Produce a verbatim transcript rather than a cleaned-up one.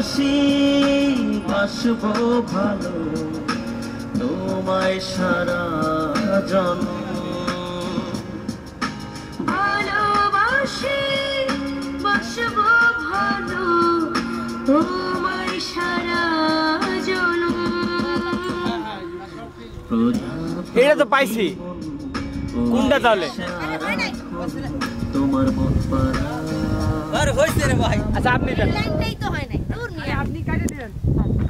ভালোবাসি বাসবো ভালো তোমায় সারা জন্ম ভালোবাসি বাসবো ভালো তোমায় সারা জন্ম। এটা তো পাইছি কোনটা তাহলে তোমার মন পারা আর হইছে রে ভাই। আচ্ছা আপনি দেন। লাইনটাই তো হয় নাই, দূর নিয়ে আপনি কাটে দিলেন।